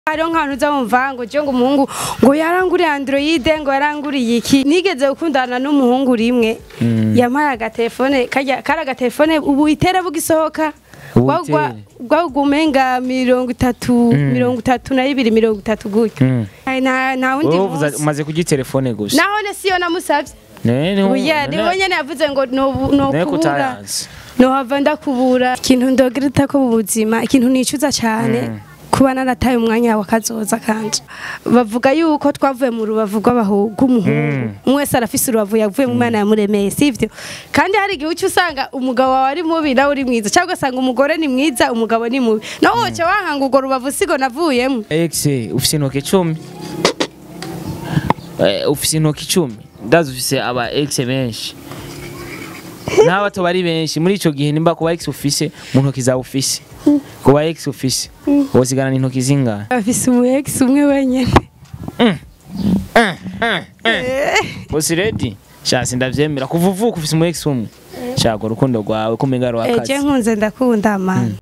Hariho nk'abantu uza wumva ngo je ngo umuhungu ngo yaranguriye Android ngo yaranguriye iki nigeze gukundana n'umuhungu rimwe yampaye agatelefone kari agatelefone ubu itere bugisohoka gwaugumenga 32 gutyo nta wundi umaze kugira telefone gusa naho siyo namusavye niho nyene yavuze ngo no kubura no hava ndakubura ikintu ndogirita ko mu buzima ikintu nicuza cyane kuba narataye umwanya wakazoza kanje bavuga yuko twavuye mu rubavu rw'abahungu umuhungu umwese arafise urubavu yavuye mu mana yamuremeye sivyo kandi hari igihe ucu usanga umugabo wawe ari mubi nawe uri mwiza cyangwa usanga umugore ni mwiza umugabo ni mubi naho woce wahanga ugo rubavu sigo navuyemo ufise intoke 10 ufise intoke 10 ndazi ufise aba ex benshi n'abato bari benshi muri ico gihe nimba kuba ex ufise mu ntoki za ufise kuba ex ufise wosigana n'intoki zingahe afise umu ex umwe wenyene Bosi ready shasi ndavyemera kuvuvuka ufise umu ex umwe shago rukundo rwawe kumenga rwakazi nkunze ndakunda man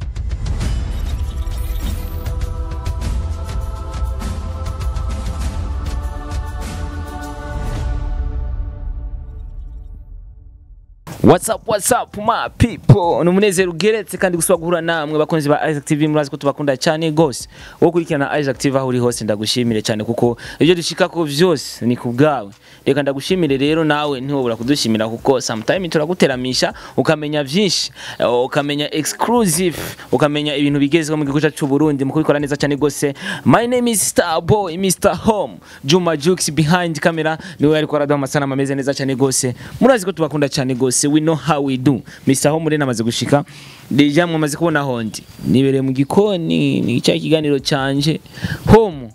What's up my people numunezero ugeretse kandi gusubira guhura namwe bakonzi ba Isaac TV murazi ko tubakunda cyane gose wo kurikirana Isaac TV aho uri hose ndagushimire cyane kuko ibyo dushika ko vyose ni kubgawe reka ndagushimire rero nawe ntihobora kudushimira kuko sometime turaguteramisha ukamenya vyinshi ukamenya exclusive ukamenya ibintu bigezwe mu gihugu cyacu Burundi mu kubikora neza cyane gose my name is Starboy Mr Home Juma Jux behind camera niwe ari kwara amasana ameze neza cyane gose murazi ko tubakunda cyane gose we know how we do Mr Home rena amaze gushika deja mwamaze kubona hondi nibereye mu gikoni ni cya kiganiro cyanje Home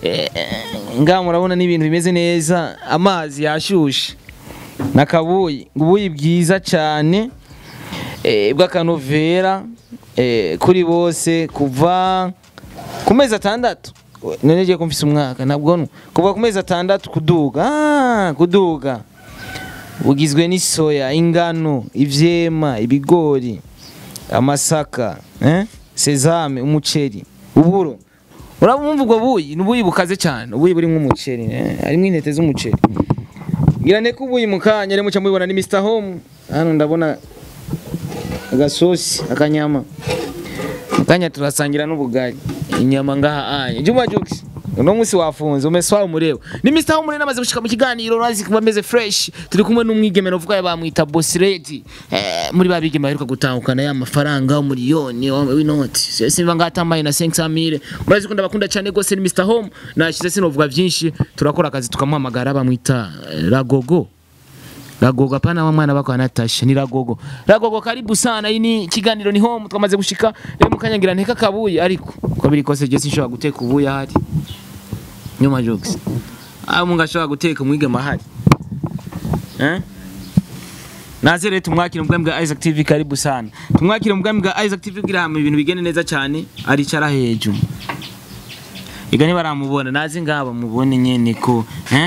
nga murabona n'ibintu bimeze neza amazi yashushe nakabuyi ngubuyi bwiza cyane bw'akanovera kuri bose kuva ku mezi 6 none je kumfise umwaka nabwo kuva ku mezi 6 kuduga ugizwe n'isoya ingano ivyema ibigori amasaka sezame umuceri uburo urabumva ubwo buyi nubuyi bukaze cyane ubuyi buri nk'umuceri harimo intete z'umuceri girane ko ubuyi mukanya rero muca mubibona ni Mr Home hano ndabona agasosi akanyama mukanya turasangira n'ubugari inyama ngaha anye Juma Jux uno musi wafunze umeswa umureba ni Mr Home namaze gushika mu kiganiro urazi kuba meze fresh turi kumwe n'umwigeme novuga bamwita Boss Lady muri babigeme baheruka gutahukana ya mafaranga umuliyoni w'inoti simba ngatambaye na 500,000 urazi ko ndabakunda cyane gose ni Mr Home nashize sinovuga byinshi turakora akazi tukamuhamagara bamwita Ragogo hapana wa mwana bako anatasha ni Ragogo karibu sana ini kiganiro ni Home twamaze gushika rero mukanyangira nteka kabuye ariko ko biri kose je sinshobora guteka ubuye hari Nyuma Jux mungu ashobora guteka umwige mahari nazere tumwakira mu bwami bwa Isaac TV karibu sana tumwakira mu bwami bwa Isaac TV kugira hamwe ibintu bigene neza cyane aricara hejuru igani baramubona nazi ngaba mubone nyene ko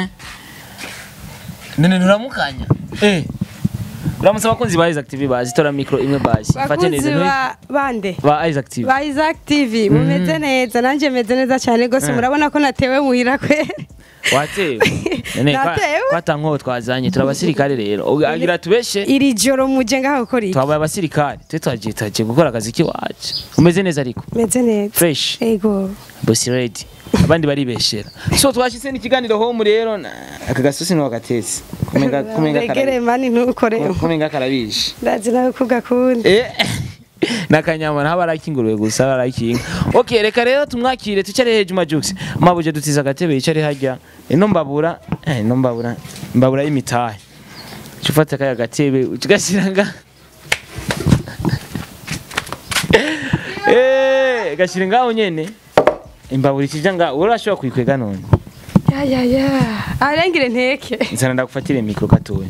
nene nuramukanya uramusaba konzi ba Isaac TV bazi tora micro imwe bazi fate neza bande ba Isaac TV mumeze neza nanje meze neza cyane gose murabona ko natewe muhira kwe watewe nene kwatanko twazanye turabasirikare rero agira tubeshe iri joro muje ngaho kori twabaye abasirikare twetaje gukora akazi kiwacu umeze neza ariko meze neza fresh ego Boss Ready abandi baribeshera so twashitse n'ikiganiro Home rero aka gasosi no gatetse kumenga karabishe mani ntukore kumenga karabishe ndazi nawe kugakunda nakanyama nta barakinguruwe gusa barakinga okay reka rero tumwakire tucare heje Juma Jux mabuje dutiza gatebe yicare hajya ino mbabura y'imitahe cufata kaya gatebe ukigasiranga gashira ngaho nyene imbabura ikijanga urashobora kuyikwega none arengire nteke nzana ndagufatire mikro gatowe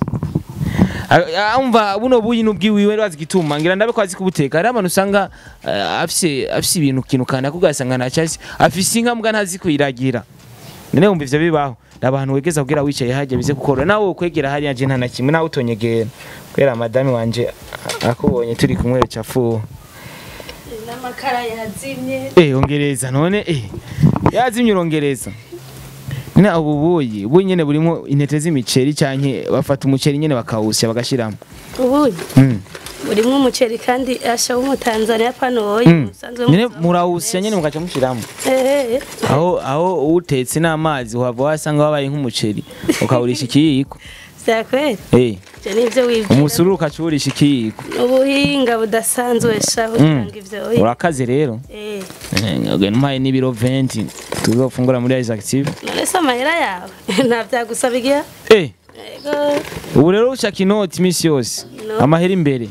umva buno buyi nubwiwiwe bazi gituma ngira ndabe kwazi kubuteka ari abantu usanga afise ibintu kinukana kugasanga nacasi afise inka mbwa ntazi kuyiragira none umva ivyo bibaho abantu wegeza kugira wicaye haje bize gukora nawe kwegera hari yaje nta nakimwe nawe utonyegera kwera madame wanje akubonye turi kumwe cafu amakara yazimye ongereza none yazimye urongereza na ubuyi ubu nyene burimo intete z'imiceri canke bafata umuceri nyene bakawusya bagashiramo ubuyi burimo umuceri kandi asha w'umutanzania panoye musanzwe nyene murawusya nyene mugaca mushiramo aho utetse n'amazi uhava wasanga wabaye nk'umuceri ukawurisha ikiyiko Sakwete je nivyo wivye umusuru ukacurisha ikiyiko ubuhinga budasanzwe shaho cyangwa ivyo urakaze rero mpaye n'ibiro 20 tuzofungura muri active none se amahera yawe ntavyagusaba ubu rero ushaka inoti imisi yose amahera imbere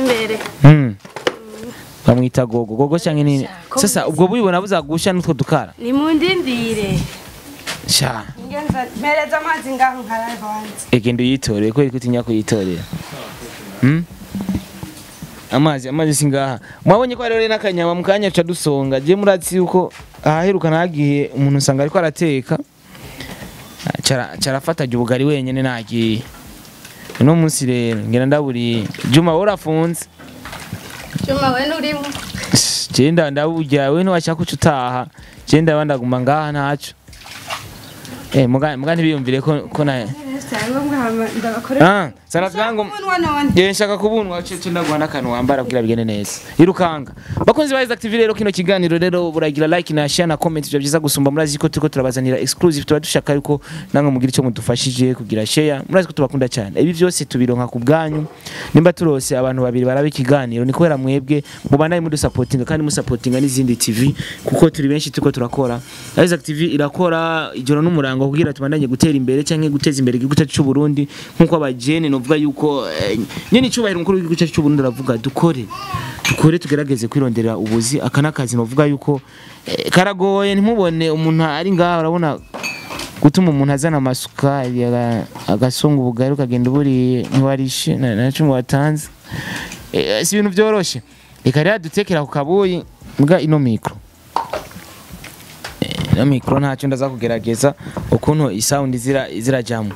bamwita gogo cyangwa nini sasa ubwo buyibona buzagusha n'utwo dukara ni mu ndindire sha ngenza mereza amazi ngaho nkaravanze egenda uyitoreye ko itinya kuyitorera amazi singaha mwabonye ko rero n'akanyama mukanya ca dusonga je muratsi uko ahaheruka nagiye umuntu usanga ariko arateka carafata ubugari wenyene nagiye no munsi rero ngena ndaburi Juma worafunze Juma we nurimo Jenda ndaburya we ntiwashaka utaha Jenda bandaguma ngaha ntaco mugani biyumvire ko na sana twango nshaka kubunwa cece ndagwana kantu wambara kugira bigene neza irukanga bakunzi ba active rero kino kiganiro rero buragira like na share na comment byo byiza gusumba murazi ko turiko turabazanira exclusive tuba dushaka yuko nango mugira ico mudufashije kugira share murazi ko tubakunda cyane ibi byose tubironka ku bwanyu nimba turose abantu babiri baraba ikiganiro ni kwera mwebwe mubanaye mudu supporting kandi mu supporting n'izindi TV kuko turi benshi turiko turakora active irakora ijoro n'umurango kugira tubandanye gutera imbere canke guteza imbere igihugu cyacu cy'u Burundi nkuko abajene novuga yuko nyene icubahiro umukuru w'igihugu cyacu cy'u Burundi aravuga dukore tugerageze kwirondera ubuzi akanakazi novuga yuko karagoye ntimubone umuntu ari ngaha urabona gutuma umuntu azana amasuka agasunga ubugari ukagenda uburiye ntiwarishe naco mu watanze si ibintu byoroshe reka rero dutekera ku kabuyi mbwa ino mikro ntacyo ndaza kugerageza ukuntu isound zirajamo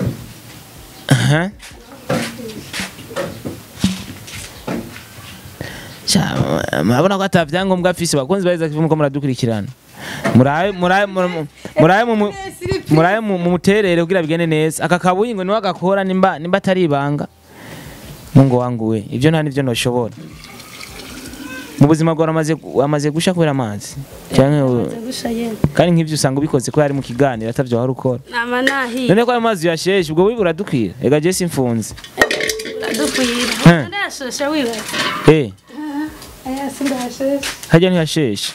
murabona ko atavyangombwa afise bakunzi baza kivuga ko muradukurikirana muraye mu muterere kugira bigene neza aka kabuyi ngo niwe agakora nimba atari ibanga mungo wangu we ivyo nta nivyo noshobora mu buzima bwa amaze gusha kubera amazi cyangwa kandi nk'ivyo usanga ubikoze ko yari mu kiganiro atavyo hari ukora none ko amazi yasheshe ubwo wibura dukwira ega je simfunze dukwira ndashosha wibaza hajya ntiyasheshe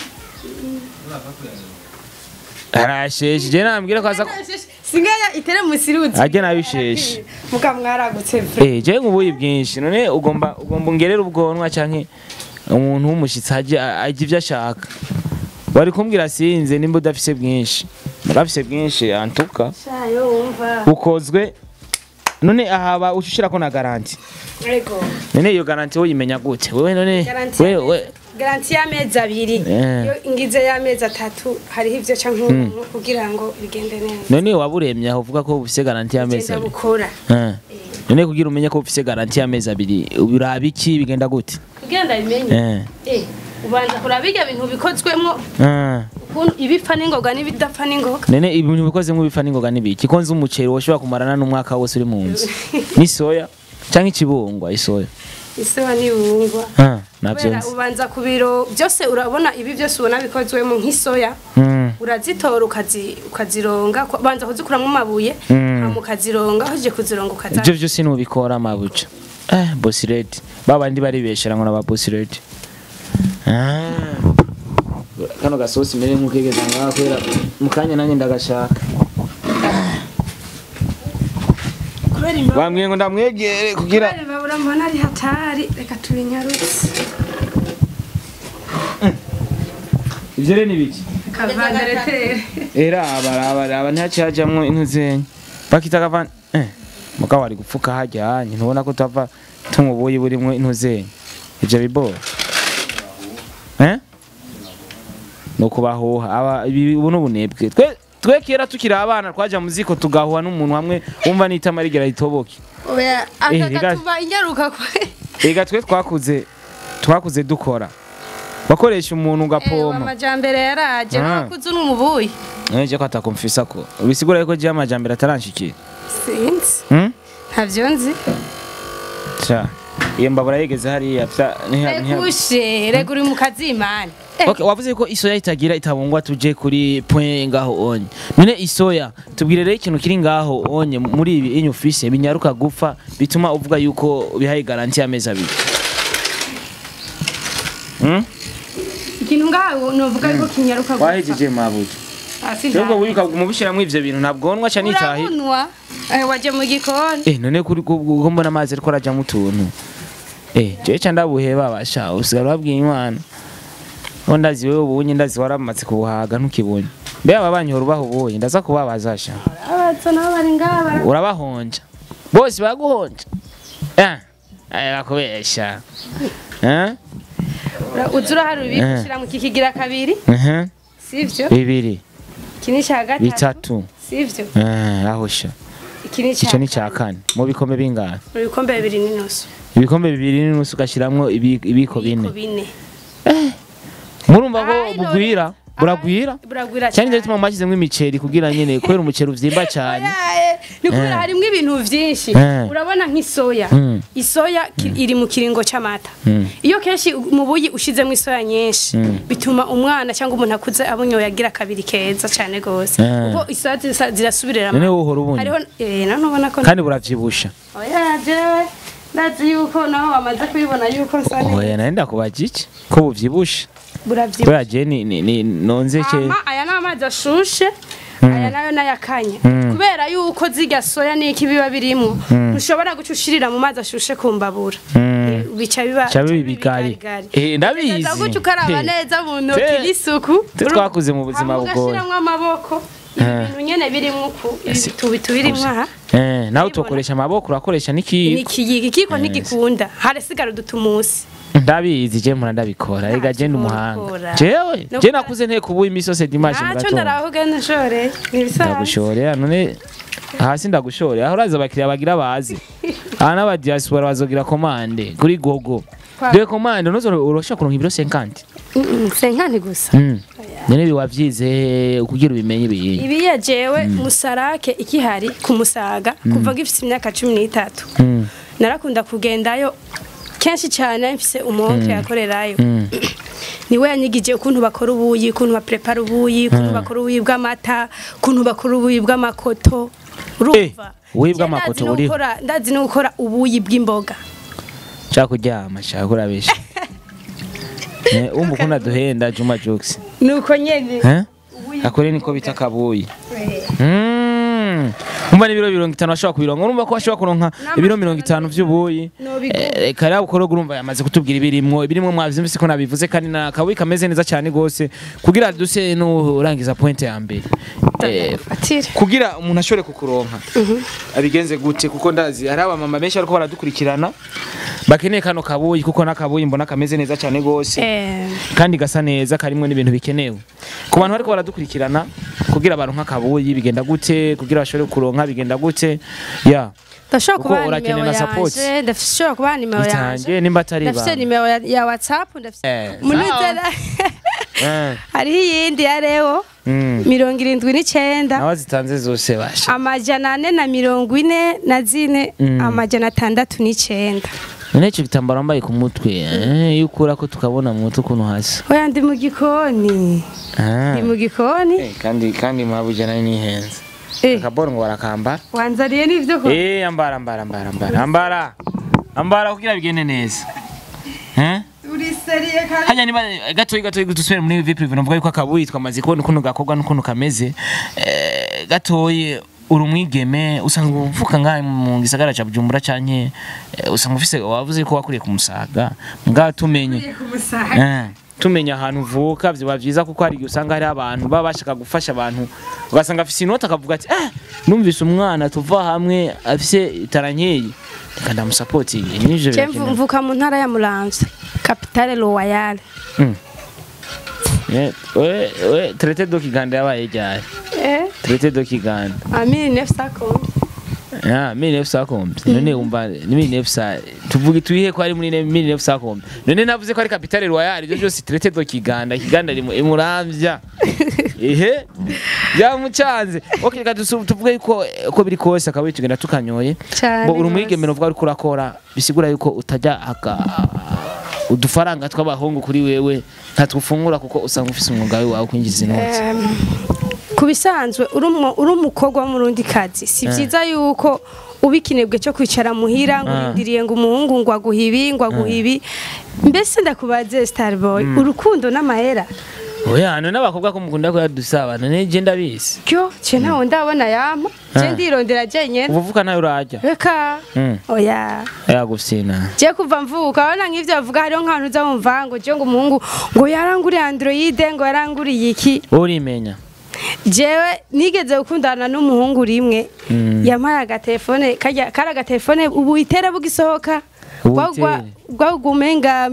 arasheshe je nambwira ko aza singaya itere musiruzi hajya nabisheshe mukamwaragutse je ngubuyi bwinshi none ugomba ungerera ubwonwa canke umuntu w'umushitsi ajya ivyo ashaka bari kumbwira sinze nimba udafise bwinshi murafise bwinshi antuka shayo wumva ukozwe none ahaba ushishira ko na garanti yego none iyo garanti wo yimenya gute wewe none wewe garanti y'amezi abiri iyo ingize y'amezi atatu hariho ivyo canke umuntu kugira ngo bigende neza none waburemye aho uvuga ko ufise garanti y'amezi abiri none kugira umenye ko ufise garanti y'amezi abiri ubiraba iki bigenda gute kugenda bimenye ubanza kurabirya bintu bikozwemo ukuntu ibipfa n'ingoga n'ibidapfa n'ingoga nene ibintu bikozemo ibipfa n'ingoga n'ibiki konze umuceri woshobora kumarana n'umwaka wose uri mu nzu ni soya canke ikibungwa isoya n'ibungwa navyo ubanza ku biro byose urabona ibi byose ubona bikozwemo nk'isoya urazitora ukazironga banza kuzikuramwo amabuye mukazironga hoje kuzironga ukaza ibyo byose n'ubikora amabuca boss lady babandi bari beshera ngo na ba boss lady kano gasosi mere nk'ukegeza ngaho kwera mukanya nanjye ndagashaka bamwe ngo ndamwegere kugira babura mbona ari hatari reka tubinyarutse ivyo rero nibiki kavanderetere era aba ntacajamwo intuzenya bakita kavan mugabo wari gupfuka hajyanye ntubona ko tava tumubuye burimo intuzenya ivyo bibora no kubahuha aba ubu n'ubunebwe twe kera tukira abana twaja muziko tugahuha n'umuntu hamwe wumva nitama rigera ritoboke oya akagatuba inyaruka kwe ega twe twakuze dukora bakoresha umuntu ugapoma amajambere yaraje nakuze n'umubuyi nje ko atakumfisa ko bisigura yuko je amajambere ataranshikira sinzi ntavyo nzi cha iyo mbabura yegeze hariya kushe rega uri mu kazimana okay wavuze ko isoya itagira itabungwa tuje kuri point ngaho onye none isoya tubwire rero ikintu kiri ngaho onye muri ibi inyufise binyaruka gupfa bituma uvuga yuko bihaye garanti y'amezi abiri ikintu ngaho novuga yuko kinyaruka gupfa wahejeje mabuye Cyangwa wika mubishiramwe ivyo bintu ntabwonwa cha nitahe waje mu gikoni none kuri ko mbona amazi ariko araja mu tuntu je cha ndabuheba basha usigara babwiye imana ndazi wewe ubunye ndazi waramaze kubuhaga ntukibunye mbe ababanye urubaho ubunye ndaza kubabazasha abato nabo bari ngaba urabahonja bose baguhonja bakubesha uzura hari ubikushira mu kikigira kabiri sivyo bibiri kinisha gatatu bitatu sivyo ahosha ikinisha ni cya kane mu bikombe bingana mu bikombe 2.5 ibikombe 2.5 ugashiramwo ibiko bine murumva ko bugwira buragwira cyane nje tuma mwashizemwe imiceri kugira nyene kwera umuceri uvyimba cyane nikubera harimwe ibintu vyinshi urabona nk'isoya isoya iri mu kiringo c'amata iyo kenshi mu buyi ushizemwe isoya nyinshi bituma umwana cyangwa umuntu akuze abunyo yagira kabiri keza cyane gose uko isoya zirasubirira none uhora ubunye hariho nanubona ko kandi buravyibusha oya jewe ndazi yuko naho wamaze kubibona yuko nsane oya nenda kubajiki ko buvyibusha buravyibusha je ni nonze cye aya n'amazi ashushe aya nayo nayakanye kubera yuko ziga soya niki biba birimo ntushobora gucushirira mu mazi ashushe kumbabura bica biba bigari ndabizi ndagucu karaba neza mu ntoki n'isuku twakuze mu buzima bugoye gashiramwe amaboko ibintu nyene birimo ku tubirimo aha nawe utokoresha amaboko urakoresha nikiyiki kiko ntigikunda harasigara dutumusi ndabizi je mpora ndabikora ega je ndumuhanga jewe je nakuze nteko ubu imisose dimanche mu gatondo naco ndaravuga nshore ndagushorera none hasi ndagushorera aho uraza bakiriya bagira bazi aha n'aba diaspora bazogira commande kuri gogo de commande nozo urosha kuronka ibiro 50 50 gusa none biwavyize kugira ubimenye ibintu ibiye jewe musarake ikihari kumusaga kuva gifite imyaka 13 narakunda kugendayo kenshi cyane mfise umuntu yakorerayo niwe yanyigije ukuntu bakora ubuyi ukuntu baprepara ubuyi ukuntu bakora ubuyi bw'amata ukuntu bakora ubuyi bw'amakoto urumva ubuyi bw'amakoto buri ndazi no gukora ubuyi bw'imboga cyakuryama cyakurabesha umva ukuntu duhenda Juma Jokes nuko nyene akore niko bita kabuyi umva ni biro 50 ashobora kubironka urumva ko ashobora kuronka ibiro 50 vy'ubuyi kare abukoro urumva yamaze kutubwira ibirimwo mwavyumvise ko nabivuze kandi na kabuyi kameze neza cyane gose kugira duse no urangiza point ya mbere kugira umuntu ashobore kukuronka abigenze gute kuko ndazi ari aba mama benshi ariko baradukurikirana bakeneye kano kabuyi kuko nakabuyi mbona kameze neza cyane gose kandi gasa neza karimwe n'ibintu bikenewe ku bantu ariko baradukurikirana kugira abantu nk'akabuyi bigenda gute kugira bashobore kuronka bigenda gute ndashobora kuba nimero yaje ndashobora kuba nimero yaje nimba atari ba ndafite nimero ya WhatsApp ndafite munutera hari yindi ya Leo 79 nawe zitanze zose basha amajana 444 amajana 609 none cyo gitambara mbaye ku mutwe yukura ko tukabona mu mutwe kuno hasi oya ndi mu gikoni ndi mu gikoni kandi mabujana ni henze akaboro ngo barakamba wanzariye nivyo ko ambara kugira bigende neza uri seriye kandi hanya niba gatoyi gusubira muri VIP privé novuga yuko akabuyi twamaze kubona ukuntu gakorwa n'ukuntu kameze gatoyi urumwigeme usanga uvuka ngahe mu gisagara ca Bujumbura canke usanga ufise wavuze ko wakuriye ku Musaga nga tumenya ahantu uvuka byo byiza kuko hari usanga hari abantu baba bashaka gufasha abantu ugasanga afise inota akavuga ati numvise umwana tuva hamwe afise itarankeyi kandi amusupport n'ivyo byo mvuka mu ntara ya Muramvya capitale royale traité do Kiganda yabaye ryari traité do Kiganda Amini nefsa ko 1900 none umva ni 1900 tuvuge tuyihe ko ari muri 1900 none navuze ko ari capitale royale ibyo byose traité do Kiganda imuramvya ehe byamucanze okay tuvuge ko biri kose akaba tugenda tukanyoye bo uri umwigeme uvuga ari kurakora bisigura yuko utajya udufaranga tw'abahungu kuri wewe ntatufungura kuko usanga ufise umwuga wawe kwinjiza inoti kubisanzwe uri umukobwa mu rundi kazi si byiza yuko ubikinebwe cyo kwicara muhira ngurindiriye ngo umuhungu ngo aguhibi mbese ndakubaze Starboy urukundo n'amahera oya none abakobwa ko mukunda ko yadusabana neje ndabisi kyo cye ntawo ndabona yama je ndirondera je nyene uvuvuka nayo urajya reka oya yagufina je kuva mvuka abana nk'ivyo bavuga hariho nkantu uza wumva ngo je ngo umuhungu ngo yaranguriye Android ngo yaranguriye iki urimenya jewe nigeze gukundana n'umuhungu rimwe yampaye agatelefone kari agatelefone ubu itera bugisohoka gwaugumenga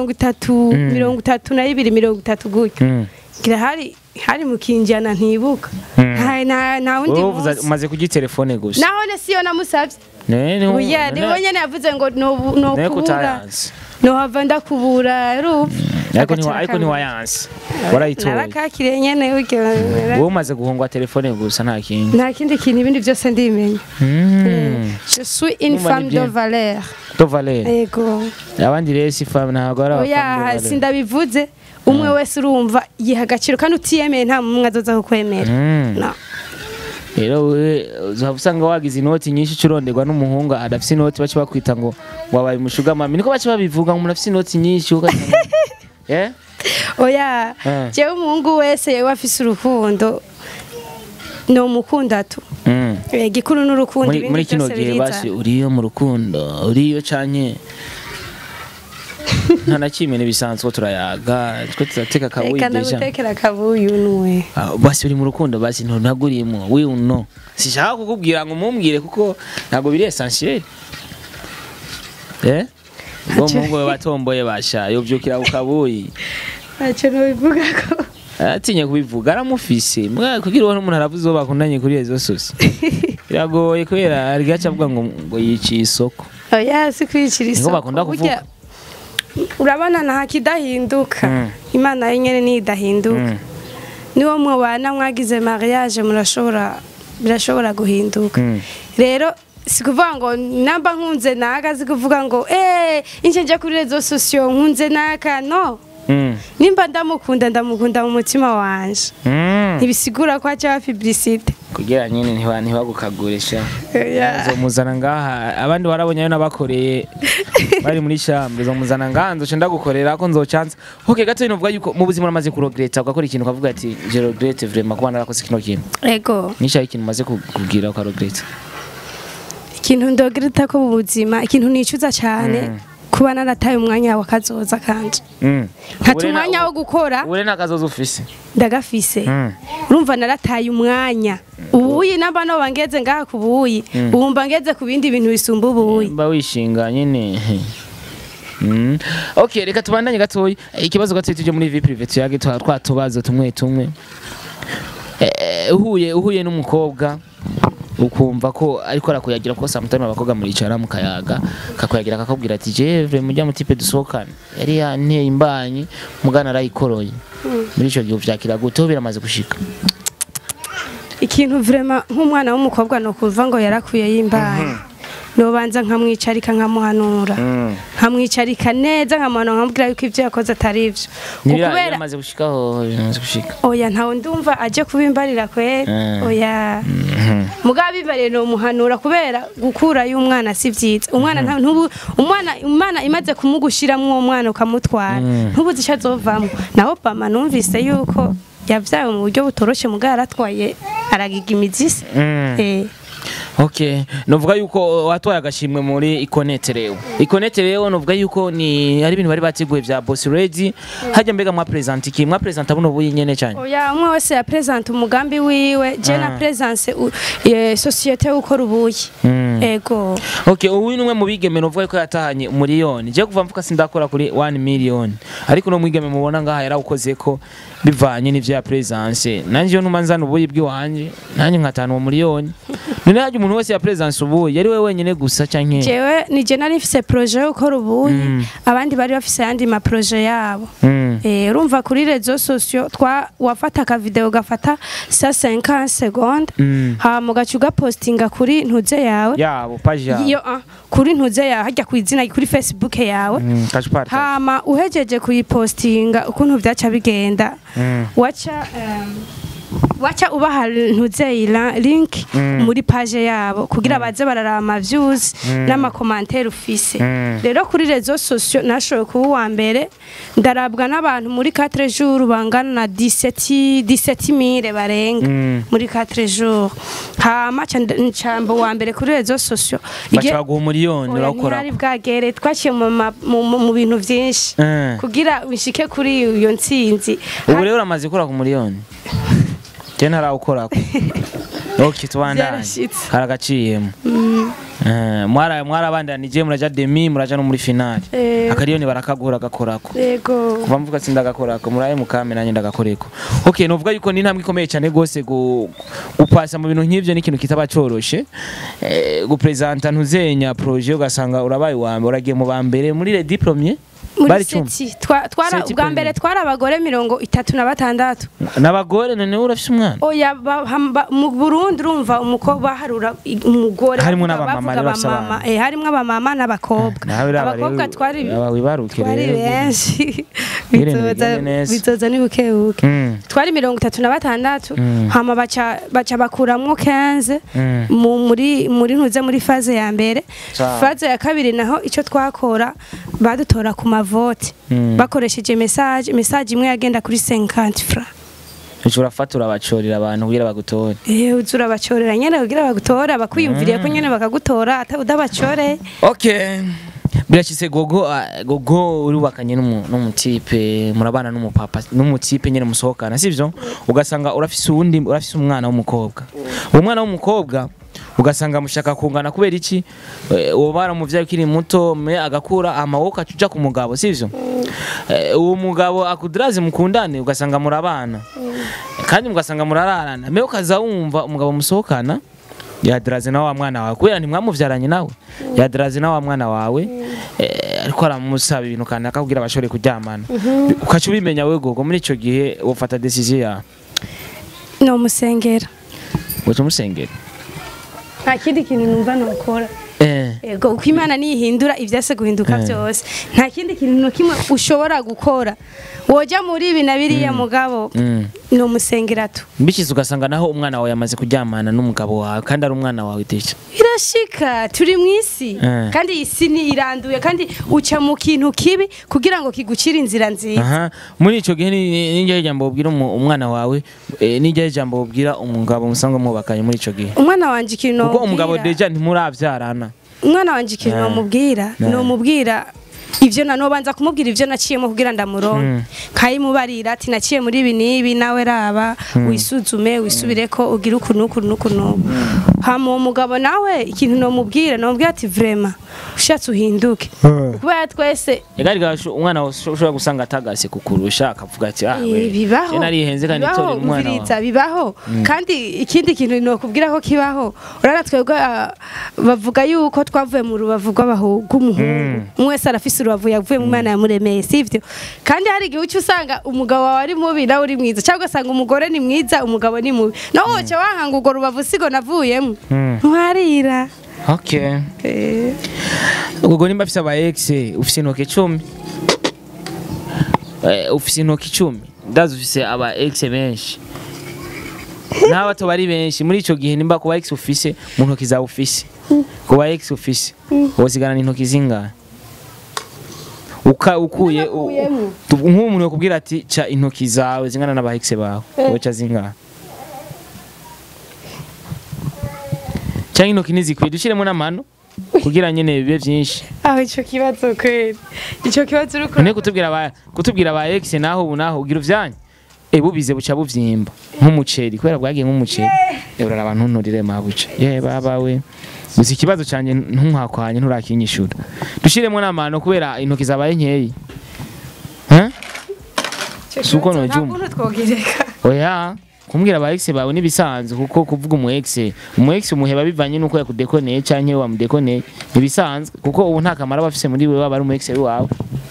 32 gutyo gira hari mukinjana ntibuka nta wundi umaze kugi telefone gusa naho siyo namusavye oya niho nyene yavuze ngo no kubura no hava ndakubura ariko ni wayanse warayitoye narakakire nyene uke wowe umaze guhongwa telefone gusa nta kindi kintu ibindi byose ndimenya je suis une femme de valeur yego abandi rero si femme ntago ari oya sindabivuze umwe wese urumva yiha agaciro kandi utiyemeye nta mumwe azoza kukwemera rero uzabusanga wagize inoti nyinshi curonderwa n'umuhungu adafise inoti bace bakwita ngo wabaye umushuga mami niko bace babivuga ngo munafise inoti nyinshi oya jewe umuhungu wese yewe afise urukundo no mukunda tu gikuru n'urukundo muri kino gihe basi uriyo mu rukundo uriyo canke nta kimwe nibisanzwe turayaga twe turateka kabuye deja gutekera kabuye unwe basi uri mu rukundo basi ntaguriyemo we uno sishaka kukubwira ngo mumbwire kuko ntago biri essentiel bo mungo batomboye basha yovyukira ukabuye acho no bivuga ko atinye kubivuga aramufise kugira uwo umuntu aravuze bakundanye kuri ezo sose biragoye kwera ari gacha avuga ngo yici isoko oya si kwicira isoko ngo bakunda kuvuga urabana nta kidahinduka imana yenyene ni idahinduka niwo mubana mwagize mariage birashobora guhinduka rero sikuvuga ngo namba nkunze naka sikuvuga ngo inje nje kuri rezo sosio nkunze naka no nimba ndamukunda mu mutima wanje ntibisigura ko acha publicité kugira nyine ntibagukagurisha uzomuzana ngaha abandi warabonye nabakoreye bari muri chambre uzomuzana ngaha nzoce ndagukorera ko nzocanza okay gato inovuga yuko mu buzima uramaze kuregreta ugakora ikintu ukavuga ati je regrette vraiment kuba narakoze kino kintu yego nisha ikintu maze kugira ukaregreta ikintu ndogereta ko mu buzima ikintu nicuza cyane kuba narataye umwanya wa kazoza kanje nkata umwanya wo gukora ure nakazoza ufise ndagafise urumva narataye umwanya ubuyi namba no bangeze ngaha kubuyi ubumba ngeze ku bindi bintu bisumba ubuyi mba wishinga nyene okay reka tubandanye gatoyi ikibazo gatoyi tuje muri vie privée tuyage twatubazo tumwe uhuye n'umukobwa ukumva ko ariko arakuyagira ko samutana abakobwa muricara mu kayaga kakuyagira kakabwira ati je vraiment mujya mutipe dusohokana yari yanteye imbanyi mugana arayikoroye muri ico gihe vyakira gute biramaze gushika ikintu vraiment nk'umwana w'umukobwa no kuva ngo yarakuye y'imbanyi nobanza nkamwicarika nkamuhanura nkamwicarika neza nkamuhanura nkamubwira yuko ivyo yakoze atari ivyo kubera yamaze gushikaho biramaze gushika oya ntawe ndumva aje kubimbarira kwera oya mugabe bibare no muhanura kubera gukura y'umwana si vyiza umwana umwana imaze kumugushiramwe uwo mwana ukamutwara ntubuzi ico azovamwo naho pama numvise yuko yavyaye mu buryo butoroshe mugara aratwaye aragiga imizisi Okay, novuga yuko watwaye agashimwe muri ikonete rero novuga yuko ni ari ibintu bari bateguye vya Boss Ready hajya mbega mwa present abuno buyi nyene cyane oya umwe wese ya present umugambi wiwe je na presence societe ukora ubuyi ego okay uyu numwe mu bigeme novuga ko yatahanye miliyoni je kuva mvuka sindakora kuri 1 million ariko no mwigeme mubona ngaha yarawukoze ko bivanye n'ivyo ya presence nanje yo numanzana ubuyi bwi wanje nanje nkatana 1 miliyoni none haje umuntu wese ya presence ubu yari we wenyene gusa canke jewe ni je nari mfise projet yo gukora ubuyi abandi bari bafise yandi ma projet yabo urumva kuri réseaux sociaux wafata ka video gafata 50 secondes ha mugacu gapostinga kuri ntuze yawe yabo page yawe kuri ntuze yawe hajya kwizina kuri Facebook yawe hama uhejeje kuyipostinga ukuntu vyaca bigenda wacha ubaha ntuze link muri page yabo kugira baze bararama views n'ama commentaire ufise rero kuri réseaux sociaux nashoboye kuba wa mbere ndarabwa n'abantu muri 4 jours bangana na 17000 barenga muri 4 jours hama ncambo wa mbere kuri réseaux sociaux bacaguha miliyoni urakora ari bwagere twaciye mu bintu vyinshi kugira wishike kuri iyo ntsinzi ubu rero uramaze gukora ku miliyoni Jena rawukorako. Okay tubandanye. Karagaciyemo. Mwara bandanije muraja demi muraja no muri finale. Akariyoni barakagura gakorako. Yego. Kuva mvuga tsinda gakorako muraye mukame nanye ndagakoreko. Okay novuga yuko ni ntambwe ikomeye cyane gose gupasa mu bintu nk'ivyo n'ikintu kitaba coroshe. Gupresenta ntuzenya projet ugasanga urabaye wambe uragiye mu bambere muri les diplômés. Bari twara ubwa mbere twara abagore 36 n'abagore none urafise umwana oya mu Burundi urumva umukobwa harura umugore harimo n'abamama harimo abamama n'abakobwa abakobwa twari benshi bitoza ni bukebuke twari 36 hama baca bakuramwo 15 muri ntuze muri phase ya mbere phase ya kabiri naho ico twakora badutora ku vote bakoresheje message imwe yagenda kuri 50 francs ushobora fatura bacorera abantu kugira bagutore uzura bacorera nyene kugira bagutora bakwiyumviriye ko nyene bakagutora atabudabacore okay birashitse gogo urubakanye n'umutipe murabana n'umupapa n'umutipe nyene musohokana sivyo ugasanga urafise umwana w'umukobwa uwo mwana w'umukobwa ugasanga mushaka kungana kubera iki uwo baramuvyaye ukiri muto agakura amawoko acuja ku mugabo sivyo uwo mugabo akudraze mukundane ugasanga murabana kandi mugasanga murararana me ukaza wumva umugabo musohokana yadraze na wa mwana wawe kubera ntimwamuvyaranye nawe yadraze na wa mwana wawe ariko aramusaba ibintu kandi akabwira abashore kuryamana ukacu bimenya we gogo muri ico gihe ufata decision ya no musengera wote musengera nta kindi kintu numva nokora ego uko Imana nihindura ivyase guhinduka byose nta kindi kintu kimwe ushobora gukora woja muri ibi na biriya mugabo no musengera tu mbikiza ugasanga naho umwana wawe yamaze kuryamana n'umugabo wawe kandi ari umwana wawe iticha irashika turi mwisi kandi isi ni iranduye kandi uca mu kintu kibi kugira ngo kigucira inzira nziza muri ico gihe ninjye jambo ubwira umwana wawe ninjye jambo ubwira umugabo musanga mubakanye muri ico gihe umwana wanje ikintu kuko umugabo deja ntimuravyarana umwana wanje ikintu no mubwira ivyo nanobanza kumubwira ivyo naciyemo kugira ndamuronke kayimubarira ati naciye muri ibi nibi nawe raba wisuzume wisubireko ugira ukuntu hama umugabo nawe ikintu no mubwira ati vraiment ushatse uhinduke kubera twese egari umwana ushobora gusanga atagase kukurusha akavuga ati bibaho narihenze kandi tori umwana bibaho kandi ikindi kintu no kubwira ko kibaho urara twebwe bavuga yuko twavuye mu rubavu rw'umuhungu umwese arafise urubavu yavuye mu Mana yamuremeye sivyo kandi hari igihe uci usanga umugabo wawe ari mubi nawe uri mwiza cyangwa usanga umugore ni mwiza umugabo ni mubi naho woca wahanga urwo rubavu sigo navuyemo ntwarira okay ubwo nimba afise aba ex ufise intoke 10 ufise intoke 10 ndazi ufise aba ex benshi nawe tobari benshi muri ico gihe nimba kuba ex ufise mu ntoki za ufise kuba ex ufise wosigana n'intoki zingahe ukuye nk'umuntu yakubwira ati ca intoki zawe zingana n'aba ex bawe woca zingahe cyangwa intoki nizikwiye dushiremo n'amano kugira nyene bibe byinshi ico kibazo kweli ico kibazo uruko ne kutubwira ba ex naho ugira uvyanye bubize buca buvyimba nk'umuceri kwera bwagiye nk'umuceri urara abantu nturire mabuca babawe gusa ikibazo cyanje ntumwakwanye nturakinyishura dushiremo n'amano kubera intoki zabaye nkeyi suko no juma twogereka oya kumbwira aba ex bawe nibisanzwe kuko kuvuga umu ex umuheba bivanye nuko yakudekoneye canke wamudekoneye nibisanzwe kuko ubu nta kamara bafise muri wewe bari umu ex wawe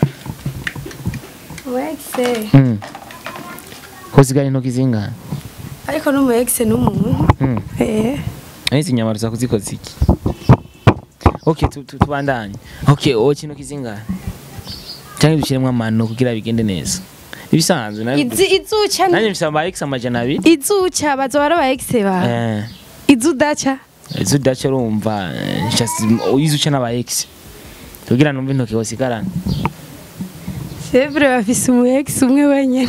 kosigana intoki zingana ariko n'umu ex n'umuntu izi nyama ruza kuzikoza iki okay tubandanye okay o kintu kizingana cyangwa dushyiremo amano kugira bigende neza ibisanzwe izuca nanye mfisa aba ex amajana abiri izuca bazora aba ex ba izudaca urumva izuca n'aba ex kugira numva intoki wosigarana sevre bafise umu ex umwe wenyene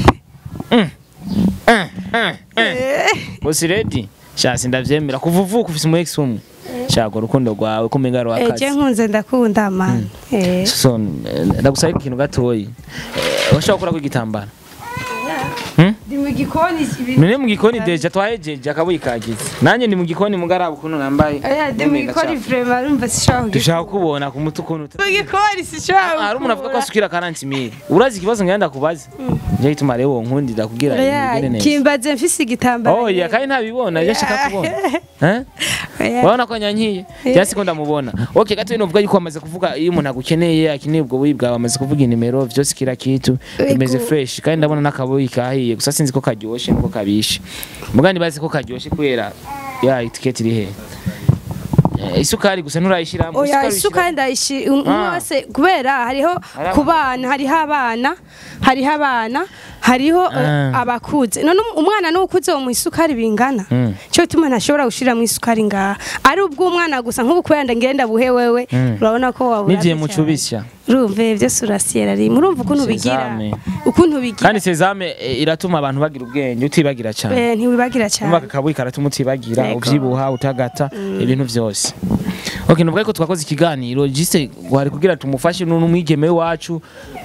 Bosi ready shasi ndavyemera kuvuvuka ufise umu ex umwe shaka urukundo rwawe kumenga rwakazi nkunze ndakunda man so ndagusaba ikintu gatoyi washaka gukora kw'igitambara ndi mu gikoni none mu gikoni deja twahejeje akabuye kagize nanye ndi mu gikoni mugarabu kuno nambaye ndi mu gikoni vraiment urumva sishaka dushaka kubona ku mutu kuno mu gikoni sishaka hari umuntu avuga ko asukira 40000 urazi ikibazo ngenda kubaza nje gituma rero nkundira kugira ibigere neza kimbaze mfise igitambara oya kandi ntabibona yashaka kubona Wana kwa nyanyiye Yasi ko ndamubona okay gato inovuga yuko amaze kuvuga iyo umuntu agukeneye akeneye ubwo wibwa amaze kuvuga inimero byose kira kitu imeze fresh kandi ndabona nakaboyi kahiye gusa sinzi ko karyoshe nuko kabishe mugani bazi ko karyoshe kwera ya etiketi iri he isukari gusa nturayishiramo oya isukari ndayishi umwase kubera hariho kubana hariho abana hariho abakuze none umwana n'ukuze mu isukari bingana cyo tuma ntashobora gushira mu isukari ngaha ari ubwo umwana gusa nk'ubu kwenda ngenda buhe wewe urabona ko wabura nigiye mu cubisya urumve byo surasiera ari murumva ukuntu bigira kandi sezame iratuma abantu bagira ubwenge utibagira cyane ntiwibagira cyane umva kabuye karatuma utibagira ubyibuha utagata ibintu byose okay nuvuga ko twakoze ikiganiro gise gwari kugira tumufashe n'umwigeme wacu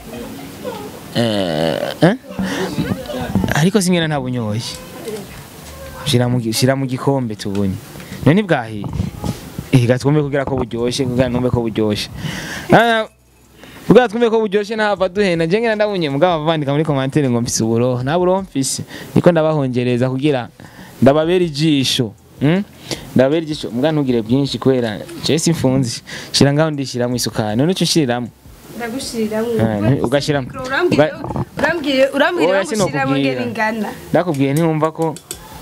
ariko singena ntabunyoye shira mu gikombe tubonye none bwahiye gatwumve kugira ko buryoshe kugira numve ko buryoshe twumve ko buryoshe ntava duhena je ngena ndabunye mugabo bavandika muri commentaire ngo mfise uburo nta buro mfise niko ndabahongereza kugira ndababera ijisho ndababera ijisho mugabo ntugire byinshi kwera je simfunzi shira ngaho ndishira mu isukari none cyo shiramo ugashiramo urambwire gushiramo ngeri ngana ndakubwiye ntiwumva ko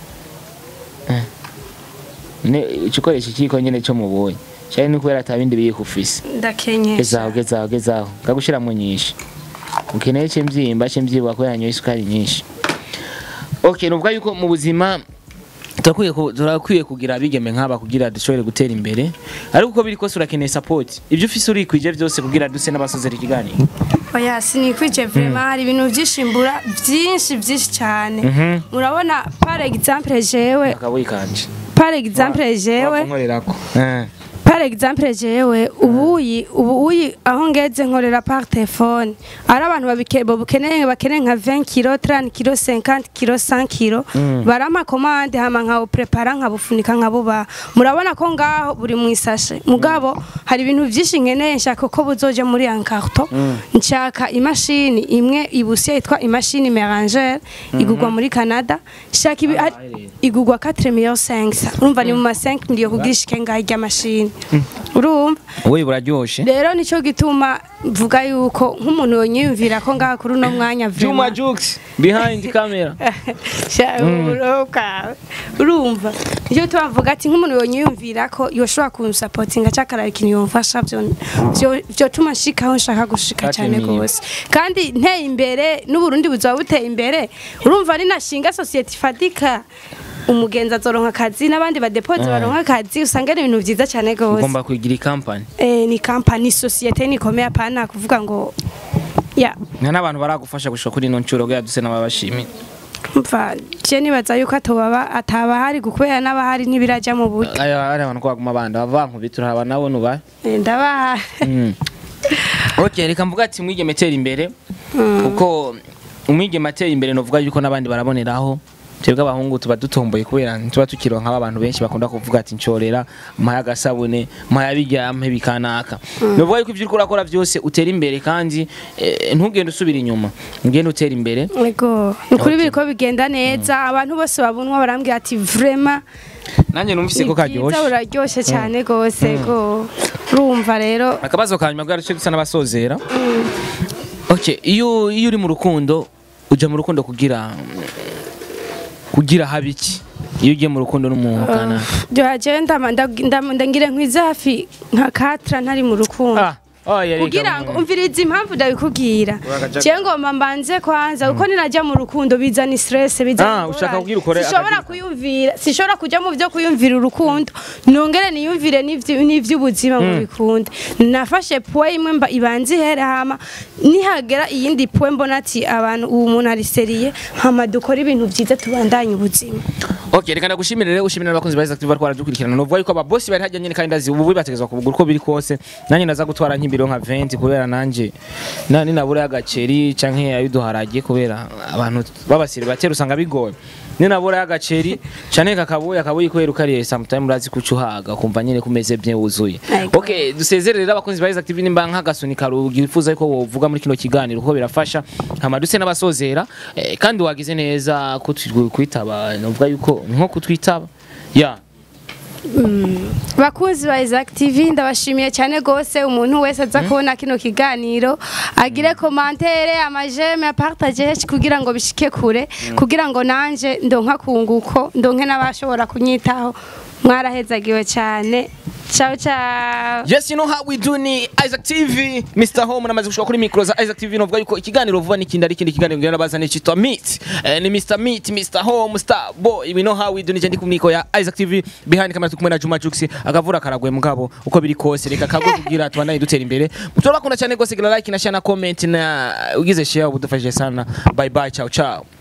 ne icikoresha kiko nyene cyo mubonye cyane ni kubera atabindi biyikufise ndakenyesha gezaho ngagushiramwe nyinshi ukeneye cyembyimba cyembyibwa ko yanyoye isukari nyinshi okay nuvuga yuko mu buzima turakwiye kugira abigeme nk'aba kugira dushobore gutera imbere ariko uko biri kose urakeneye support ibyo ufise uri kwije byose kugira duse n'abasozera ikiganiro oya sinikwije vraiment hari ibintu byishimbura byinshi cyane murabona par exemple jewe akabuye kanje par exemple jewe par exemple jewe ubuyi aho ngeze nkorera par téléphone ari abantu bakeneye nka 20 kg 30 kg 50 kg 100 kg barama commande hama nka prepara nka bufunika nka buba murabona ko ngaho buri mu isashe mugabo hari ibintu byinshi nkeneye nshaka ko buzoje muri un carton nshaka imashini imwe ibusiye yitwa imashini mérangère igugwa muri Canada nshaka igugwa 4,500,000 urumva ni mu 5 million kugishike ngaho irya mashini urumva wowe buraryoshe rero nico gituma mvuga yuko nk'umuntu yonyumvira ko ngaha kuri no mwanya Juma Jux behind camera urumva nico tubavuga ati nk'umuntu yonyumvira ko yoshobora kunsupport cyakara ikintu yomfasha byo tuma shikaho nshaka gushika cyane gose kandi nteye imbere n'uburundi buzaba buteye imbere urumva ari nashinga society fadika umugenza azoronka akazi n'abandi badepoze baronka akazi usanga ari ibintu byiza cyane gose ugomba kugira company ni company societe ni komeye apana kuvuga ngo ya n'abantu baragufasha gushika kuri no ncuro gya duse n'ababashimira mva je nibaza yuko ataba hari gukubera n'abahari ntibiraja mu buryo ari abantu kwaguma banda bavankubitura aba nabo nuba ndabaha okay reka mvuga ati mwigeme tera imbere kuko umwigeme atera imbere novuga yuko n'abandi baraboneraho twebwe abahungu tuba dutomboye kubera tuba tukironka abantu benshi bakunda kuvuga ati ncorera mpaye agasabune mpaye abiryampe bikanaka novuga yuko ivyo uriko urakora vyose utera imbere kandi ntugende usubira inyuma ugende utera imbere yego nukuri biriko bigenda neza abantu bose babunwa barambwira ati vraiment nanje numvise ko karyoshe uraryoshe cyane gose go urumva rero akabazo kanyuma bwarace dusa n'abasozera okay iyo uri mu rukundo uja mu rukundo kugira habiki iyo ugiye mu rukundo n'umuntu kana ndangire nkwiza hafi nka 4 ntari mu rukundo kugira ngo umvirize impamvu ndabikubwira je ngomba mbanze kwanza uko ninajya mu rukundo bizana stress bizana ushaka kugira ukore sishobora kujya mu byo kuyumvira urukundo nongere niyumvire n'ivy'ubuzima mu bikunda nafashe point imwe ibanze here hama nihagera iyindi point mbona ati abantu ubu muntu ari seriye hama dukora ibintu byiza tubandanye ubuzima. Okay, reka ndagushimira rero ushimira abakunzi ba Active bariko baradukurikirana novuga yuko ababosi bari hajya nyene kandi ndazi ubu bategezwa kubugura uko biri kose nanye naza gutwara nk'imbiro nka 20 kubera nanje nani nabura y'agaceri canke yabiduharagiye kubera abantu babasire batera usanga bigoye ninabura y'agaceri cane kakabuye kwera ukariye sometime urazi kucuhaga kumva nyene kumeze bye wuzuye. Okay, dusezerera abakunzi ba Active nimba nk'agasuni karugi wifuza yuko wovuga muri kino kiganiro uko birafasha hamaduse n'abasozera kandi wagize neza kwitaba novuga yuko nko kutwitaba bakunzi ba Active ndabashimiye cyane gose umuntu wese aza kubona kino kiganiro agire commentaire amajeme ya partage kugira ngo bishike kure kugira ngo nanje ndonka kunguko ndonke nabashobora kunyitaho mwarahezagiwe cyane. Ciao ciao. Yes, you know how we do ni Isaac TV. Mr. Home namaze gushika kuri micro za Isaac TV novuga yuko ikiganiro vuba n'ikindi ari kindi kiganiro ngenda bazane cyitwa Meet. Ni Mr. Meet, Mr. Home, Star Boy. We know how we do ni ndi kumiko ya Isaac TV behind camera tukumwe na Juma Jux akavura karagwe mugabo uko biri kose reka kagwe kugira tubandanye dutera imbere. Mutora bakunda cyane gose gira like na share na comment na ugize share ubudufashije sana. Bye bye, ciao ciao.